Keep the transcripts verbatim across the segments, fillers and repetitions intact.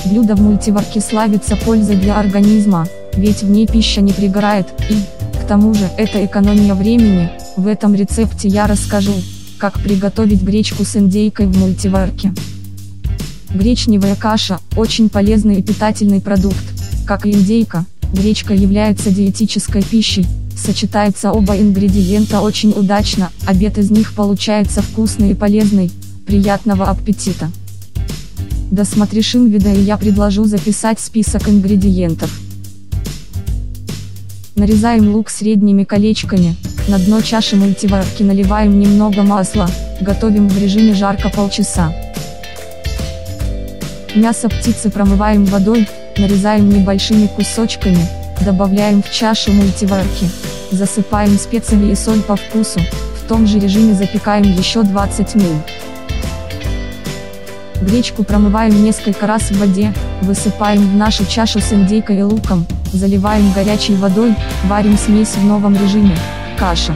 Блюдо в мультиварке славится пользой для организма, ведь в ней пища не пригорает, и, к тому же, это экономия времени. В этом рецепте я расскажу, как приготовить гречку с индейкой в мультиварке. Гречневая каша – очень полезный и питательный продукт. Как и индейка, гречка является диетической пищей, сочетаются оба ингредиента очень удачно, обед из них получается вкусный и полезный. Приятного аппетита! Досмотришь видео, и я предложу записать список ингредиентов. Нарезаем лук средними колечками, на дно чаши мультиварки наливаем немного масла, готовим в режиме жарко полчаса. Мясо птицы промываем водой, нарезаем небольшими кусочками, добавляем в чашу мультиварки, засыпаем специями и соль по вкусу, в том же режиме запекаем еще двадцать минут. Гречку промываем несколько раз в воде, высыпаем в нашу чашу с индейкой и луком, заливаем горячей водой, варим смесь в новом режиме. Каша.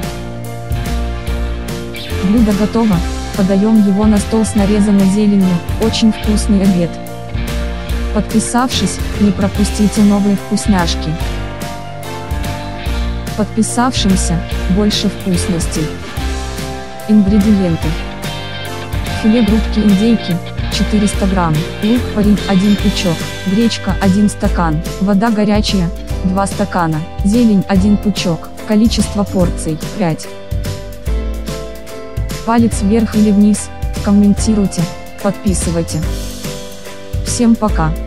Блюдо готово, подаем его на стол с нарезанной зеленью, очень вкусный обед. Подписавшись, не пропустите новые вкусняшки. Подписавшимся, больше вкусностей. Ингредиенты. Филе грудки индейки, четыреста грамм, лук порей один пучок, гречка один стакан, вода горячая, два стакана, зелень один пучок, количество порций пять. Палец вверх или вниз, комментируйте, подписывайте. Всем пока!